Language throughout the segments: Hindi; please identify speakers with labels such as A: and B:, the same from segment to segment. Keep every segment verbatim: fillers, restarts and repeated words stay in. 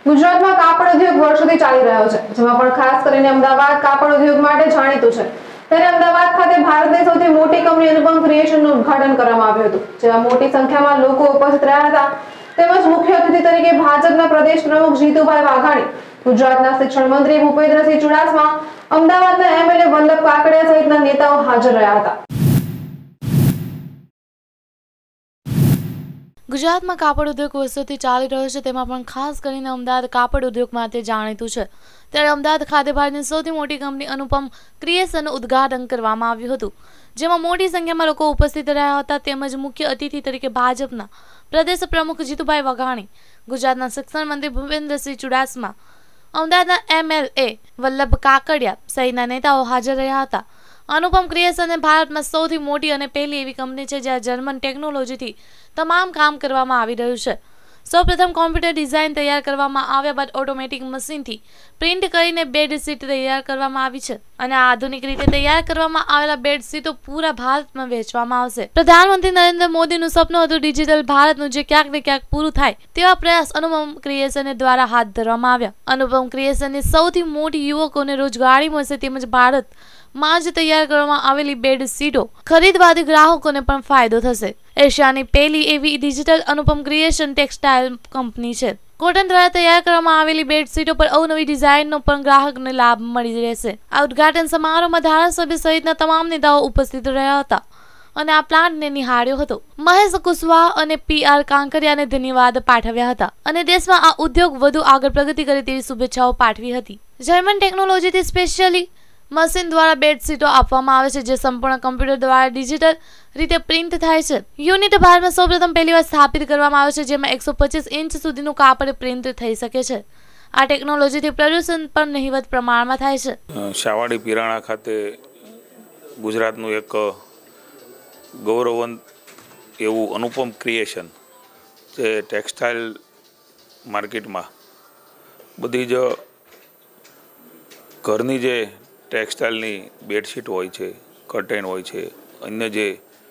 A: गुजरात में कापड़ उद्योग वर्षोथी चाली रह्यो छे, जेमां पण खास करीने अमदावाद कापड़ उद्योग माटे जाणीतुं छे। त्यारे अमदावाद खाते भारतनी सौथी मोटी कंपनी अनुपम क्रिएशननुं उद्घाटन करवामां आव्युं हतुं, जेमां मोटी संख्यामां लोको उपस्थित रह्या हता। તેમજ મુખ્ય અતિથિ તરીકે ભાજપના પ્રદેશ પ્રમુખ જીતુભાઈ વાઘાણી, ગુજરાતના શિક્ષણ મંત્રી ભૂપેન્દ્રસિંહ ચુડાસમા, અમદાવાદના એમએલએ વલ્લભ કાકડિયા સહિતના નેતાઓ હાજર રહ્યા હતા।
B: ગુજરાતમાં કાપડ ઉદ્યોગ વર્ષોથી ચાલી રહ્યો છે, તેમાં પણ ખાસ કરીને અમદાવાદ કાપડ ઉદ્યોગ માટે જાણીતું છે। ત્યારે અમદાવાદ ખાતે ભારતની સૌથી મોટી કંપની અનુપમ ક્રિએશનનું ઉદ્ઘાટન કરવામાં આવ્યું હતું, જેમાં મોટી સંખ્યામાં લોકો ઉપસ્થિત રહ્યા હતા। તેમજ મુખ્ય અતિથિ તરીકે ભાજપના પ્રદેશ પ્રમુખ જીતુભાઈ વાઘાણી, ગુજરાતના શિક્ષણ મંત્રી ભૂપેન્દ્રસિંહ ચુડાસમા, અમદાવાદના એમએલએ વલ્લભ કાકડિયા સહિતના નેતાઓ હાજર રહ્યા હતા। अनुपम क्रिएशन भारत में सौथी मोटी और पहली एवी कंपनी है ज्यां जर्मन टेक्नोलॉजी थी तमाम काम करवामां आवी रह्युं छे। सौ प्रथम कॉम्प्यूटर डिजाइन तैयार करवामां आव्या बाद ऑटोमेटिक मशीन थी प्रिंट करीने बेड सीट तैयार करवामां आवी छे अने आधुनिक रीते तैयार करवामां आवेला बेड सीटो पूरा भारत में वेचवामां आवशे। प्रधानमंत्री नरेंद्र मोदीनुं सपनुं हतुं डिजिटल भारतनुं जे क्यांक ने क्यांक पूरुं थाय तेवा प्रयास अनुपम क्रिएशन द्वारा हाथ धरवामां आव्या। अनुपम क्रिएशननी सौथी मोटी युवकोने रोजगारी मळशे તેમજ भारत માં જ તૈયાર કરવામાં આવેલી બેડ સીટો ખરીદવાથી ગ્રાહકોને પણ ફાયદો થશે। એશિયાની પહેલી એવી digital Anupam creation textile company છે। કોટન દ્વારા તૈયાર કરવામાં આવેલી બેડ સીટો પર અવનવી ડિઝાઇનનો પણ ગ્રાહકને લાભ મળી રહેશે। આ ઉદ્ઘાટન સમારોહમાં ધારાસભ્ય સહિતના તમામ નેતાઓ ઉપસ્થિત રહ્યા હતા અને આ પ્લાન્ટને નિહાળ્યો હતો। મહેશ કુશવાહ અને પીઆર કાંકરિયાને ધન્યવાદ પાઠવ્યા હતા અને દેશમાં આ ઉદ્યોગ વધુ આગળ પ્રગતિ કરે તેવી શુભેચ્છાઓ પાઠવી હતી। જર્મન ટેકનોલોજીથી સ્પેશિયલી मशीन द्वारा बेड सीटो आपवामां आवे छे, जे संपूर्ण कम्प्यूटर द्वारा डिजिटल रीते प्रिंट थाय छे। यूनिट भारत में सौ प्रथम पहली वार स्थापित करवामां आवे छे, जेमां एक सौ पच्चीस इंच सुधीनुं कापड़ प्रिंट थई शके छे। आ टेक्नोलॉजीथी प्रदूषण पण नहीवत प्रमाणमां थाय छे।
C: शावाड़ी पीराणा खाते गुजरातनुं एक गौरववंत एवुं अनुपम क्रिएशन जे टेक्सटाइल मार्केटमां बधी ज घरनी जे टेक्सटाइलनी बेडशीट होय छे, कर्टेन होय छे, अन्य जे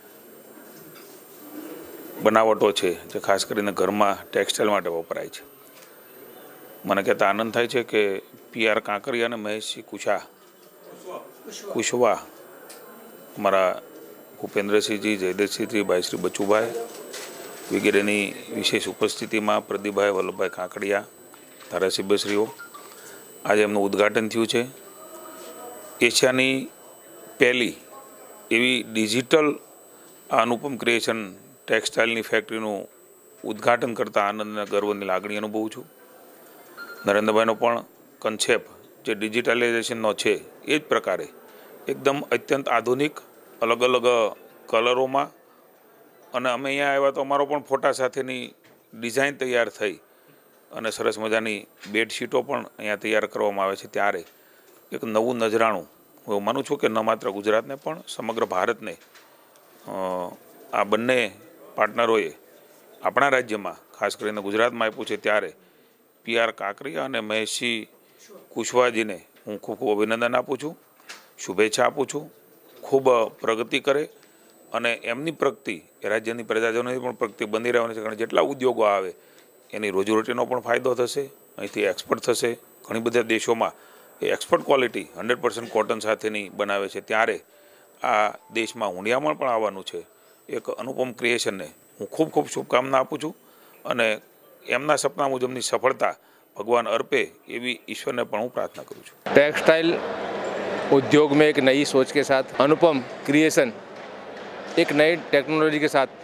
C: बनावटो छे जे खास करीने घरमां टेक्सटाइल माटे वपराय छे। मने कहेता आनंद थाय छे के पीआर कांकरिया अने महेशजी कुशा कुशवाह अमारा भूपेन्द्रसिंहजी, जयदेवसिंहजी, भाईश्री बचुभाई वगैरेनी विशेष उपस्थितिमां प्रदीपभाई वल्लभभाई काकडिया धारासभ्यश्रीओ आज एमनुं उद्घाटन थयुं छे। एशियानी पहली एवी डिजिटल अनुपम क्रिएशन टेक्सटाइलनी फेक्टरीनुं उद्घाटन करता आनंद अने गर्वनी लागणी अनुभवुं छुं। नरेन्द्रभाईनो पण कन्सेप्ट जे डिजिटलाइजेशननो छे ए ज प्रकारे एकदम अत्यंत आधुनिक अलग अलग कलरोमां अने अमे अहींया आव्या तो अमारो पण फोटा साथेनी डिजाइन तैयार थई अने सरस मजानी बेडशीटो पण अहींया तैयार करवामां आवे छे। त्यारे एक नवुं नजराणुं हूँ मानु छूँ कि न मात्र गुजरात ने पण समग्र भारत ने आ बंने पार्टनरोए अपना राज्य में खास करीने गुजरात में आप्युं छे। त्यारे पीआर काकरिया अने महेशजी कुशवाहजी ने हूँ खूब खूब अभिनंदन आपूँ छूँ, शुभेच्छा आपूँ छूँ। खूब प्रगति करे अने एमनी प्रगति राज्यनी प्रजाजनोनी पण प्रगति बनी रहेवानी छे। कारण जेटला उद्योगो आवे एनी रोजीरोटीनो पण फायदो थशे, અહીંથી एक्सपोर्ट थशे। घणी बधा देशोमां export quality hundred percent cotton साथेनी बनावे छे। त्यारे आ देशमां हुंडियामण पण आववानुं छे। एक अनुपम क्रिएशनने हूँ खूब खूब शुभकामना आपूँ छूं अने एमना सपना मुजबनी सफलता भगवान अर्पे एवी ईश्वरने पण हूँ प्रार्थना करूँ छूं।
D: टेक्सटाइल उद्योग में एक नई सोच के साथ अनुपम क्रिएशन एक नई टेक्नोलॉजी के साथ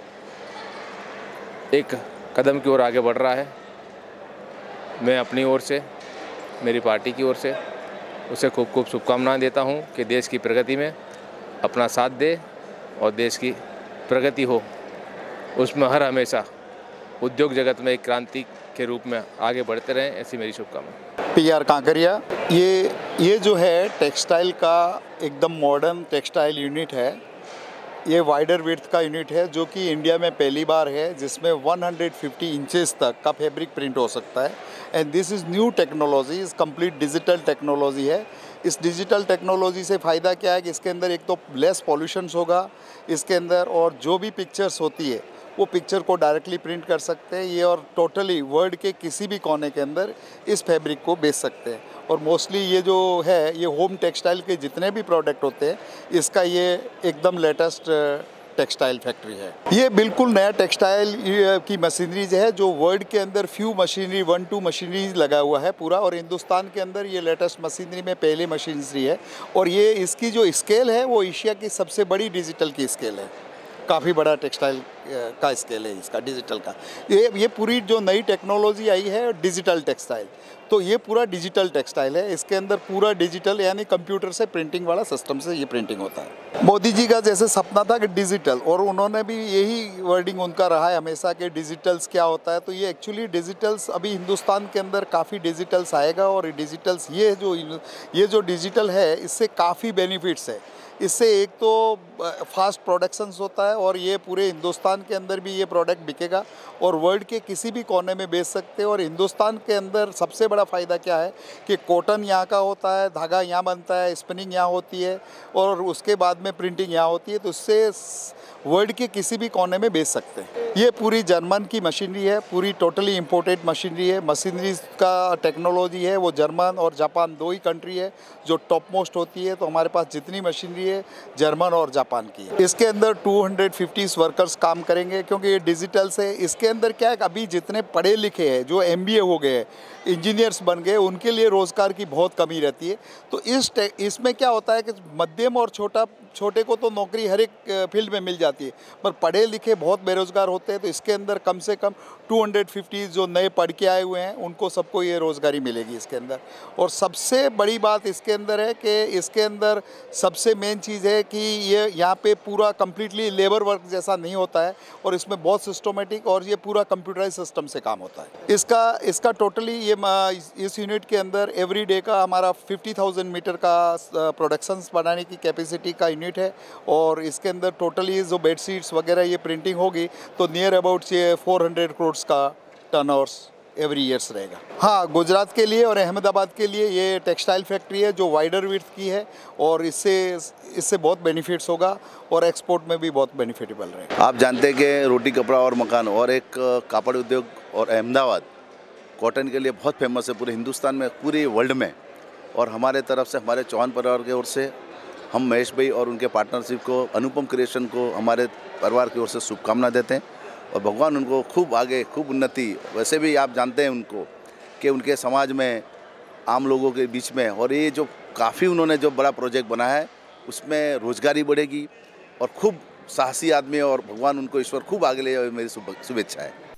D: एक कदम की ओर आगे बढ़ रहा है। मैं अपनी ओर से, मेरी पार्टी की ओर से उसे खूब खूब शुभकामनाएं देता हूं कि देश की प्रगति में अपना साथ दे और देश की प्रगति हो उसमें हर हमेशा उद्योग जगत में एक क्रांति के रूप में आगे बढ़ते रहें, ऐसी मेरी शुभकामनाएं।
E: पीआर कांकरिया ये ये जो है टेक्सटाइल का एकदम मॉडर्न टेक्सटाइल यूनिट है। ये वाइडर विड्थ का यूनिट है जो कि इंडिया में पहली बार है, जिसमें एक सौ पचास इंचेस तक का फैब्रिक प्रिंट हो सकता है। And this is new technology, इस कंप्लीट डिजिटल टेक्नोलॉजी है। इस डिजिटल टेक्नोलॉजी से फ़ायदा क्या है कि इसके अंदर एक तो लेस पॉल्यूशंस होगा इसके अंदर, और जो भी पिक्चर्स होती है वो पिक्चर को डायरेक्टली प्रिंट कर सकते हैं ये, और टोटली वर्ल्ड के किसी भी कोने के अंदर इस फैब्रिक को बेच सकते हैं। और मोस्टली ये जो है ये होम टेक्सटाइल के जितने भी प्रोडक्ट होते हैं इसका ये एकदम लेटेस्ट टेक्सटाइल फैक्ट्री है। ये बिल्कुल नया टेक्सटाइल की मशीनरीज है जो वर्ल्ड के अंदर few machinery one two machineries लगा हुआ है पूरा, और हिंदुस्तान के अंदर ये लेटेस्ट मशीनरी में पहली मशीनरी है। और ये इसकी जो स्केल है वो एशिया की सबसे बड़ी डिजिटल की स्केल है, काफ़ी बड़ा टेक्सटाइल का स्केल है इसका डिजिटल का। ये ये पूरी जो नई टेक्नोलॉजी आई है डिजिटल टेक्सटाइल, तो ये पूरा डिजिटल टेक्सटाइल है। इसके अंदर पूरा डिजिटल यानी कंप्यूटर से प्रिंटिंग वाला सिस्टम से ये प्रिंटिंग होता है। मोदी जी का जैसे सपना था कि डिजिटल, और उन्होंने भी यही वर्डिंग उनका रहा है हमेशा कि डिजिटल्स क्या होता है। तो ये एक्चुअली डिजिटल्स अभी हिंदुस्तान के अंदर काफ़ी डिजिटल्स आएगा, और डिजिटल्स ये जो ये जो डिजिटल है इससे काफ़ी बेनिफिट्स है। इससे एक तो फास्ट प्रोडक्शंस होता है, और ये पूरे हिंदुस्तान के अंदर भी ये प्रोडक्ट बिकेगा और वर्ल्ड के किसी भी कोने में बेच सकते हैं। और हिंदुस्तान के अंदर सबसे बड़ा फ़ायदा क्या है कि कॉटन यहाँ का होता है, धागा यहाँ बनता है, स्पिनिंग यहाँ होती है, और उसके बाद में प्रिंटिंग यहाँ होती है। तो इससे वर्ल्ड के किसी भी कोने में बेच सकते हैं। ये पूरी जर्मन की मशीनरी है, पूरी टोटली इम्पोर्टेड मशीनरी है। मशीनरी का टेक्नोलॉजी है वो जर्मन और जापान दो ही कंट्री है जो टॉप मोस्ट होती है। तो हमारे पास जितनी मशीनरी है जर्मन और जापान की है। इसके अंदर टू हंड्रेड फिफ्टी वर्कर्स काम करेंगे क्योंकि ये डिजिटल से। इसके अंदर क्या है, अभी जितने पढ़े लिखे हैं जो एम बी ए हो गए, इंजीनियर्स बन गए, उनके लिए रोज़गार की बहुत कमी रहती है। तो इस इसमें क्या होता है कि मध्यम और छोटा छोटे को तो नौकरी हर एक फील्ड में मिल जाती है, पर पढ़े लिखे बहुत बेरोज़गार होते हैं। तो इसके अंदर कम से कम टू हंड्रेड फिफ्टी जो नए पढ़ के आए हुए हैं उनको सबको ये रोज़गारी मिलेगी इसके अंदर। और सबसे बड़ी बात इसके अंदर है कि इसके अंदर सबसे मेन चीज़ है कि ये यहाँ पे पूरा कम्प्लीटली लेबर वर्क जैसा नहीं होता है, और इसमें बहुत सिस्टमेटिक और ये पूरा कंप्यूटराइज सिस्टम से काम होता है। इसका इसका टोटली ये इस यूनिट के अंदर एवरी डे का हमारा फिफ्टी थाउजेंड मीटर का प्रोडक्शंस बनाने की कैपेसिटी का यूनिट है। और इसके अंदर टोटली जो बेडशीट्स वगैरह ये प्रिंटिंग होगी तो नियर अबाउट ये फोर हंड्रेड करोड़ का टर्नओवर्स एवरी ईयर्स रहेगा। हाँ, गुजरात के लिए और अहमदाबाद के लिए ये टेक्सटाइल फैक्ट्री है जो वाइडर विड्थ की है, और इससे इससे बहुत बेनिफिट्स होगा और एक्सपोर्ट में भी बहुत बेनिफिटेबल रहेगा।
F: आप जानते हैं कि रोटी कपड़ा और मकान और एक कापड़ उद्योग और अहमदाबाद कॉटन के लिए बहुत फेमस है पूरे हिंदुस्तान में, पूरे वर्ल्ड में। और हमारे तरफ से हमारे चौहान परिवार की ओर से हम महेश भाई और उनके पार्टनरशिप को, अनुपम क्रिएशन को हमारे परिवार की ओर से शुभकामना देते हैं, और भगवान उनको खूब आगे खूब उन्नति। वैसे भी आप जानते हैं उनको कि उनके समाज में आम लोगों के बीच में, और ये जो काफ़ी उन्होंने जो बड़ा प्रोजेक्ट बनाया है उसमें रोजगारी बढ़ेगी और खूब साहसी आदमी, और भगवान उनको ईश्वर खूब आगे ले, मेरी शुभेच्छा है।